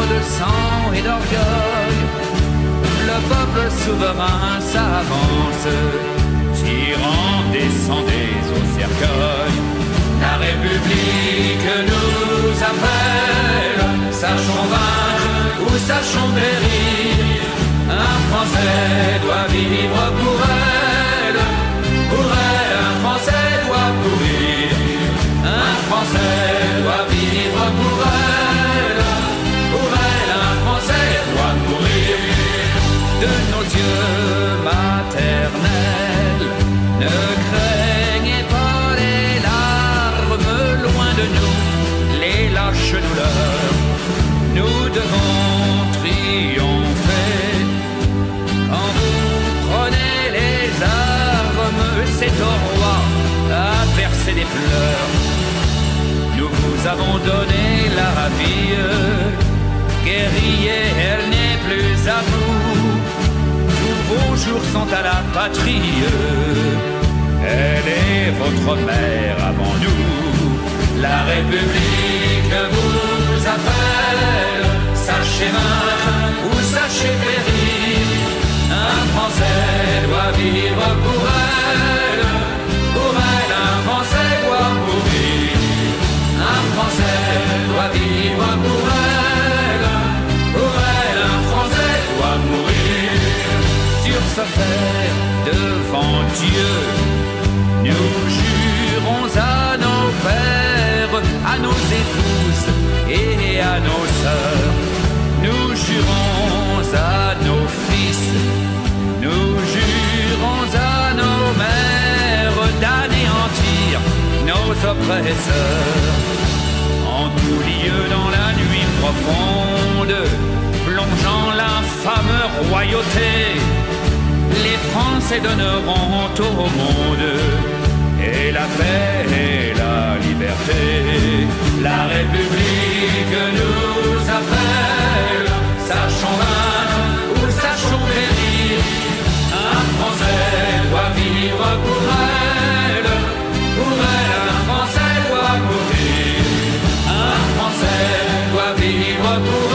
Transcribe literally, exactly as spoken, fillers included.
de sang et d'orgueil, le peuple souverain s'avance, tirant descendez au cercueil. La République nous appelle, sachons vaincre ou sachons périr. Un Français doit vivre pour elle, pour elle un Français doit mourir. Un Français doit vivre pour elle, pour elle un Français doit mourir. De nos yeux maternels, ne craignez pas les larmes, loin de nous les lâches douleurs. Nous devons triompher. Quand vous prenez les armes, c'est au roi à verser des pleurs. Nous vous avons donné la vie, guerriers, elle n'est plus à vous. Tous vos jours sont à la patrie, elle est votre mère avant nous. La République vous appelle, sachez vaincre ou sachez périr. Un Français doit vivre pour elle, pour elle un Français doit mourir. Un Français doit vivre pour elle, pour elle un Français doit mourir. Sur ce fait, devant Dieu, nous jurons à nos pères, à nos épouses et à nos sœurs. Nous jurons à nos fils, nous jurons à nos mères d'anéantir nos oppresseurs. En tout lieu dans la nuit profonde, plongeant l'infâme royauté, les Français donneront au monde et la paix et la liberté. La République nous appelle, sachons vaincre ou sachons périr. Un Français doit vivre pour elle, pour elle un Français doit mourir. Un Français doit vivre pour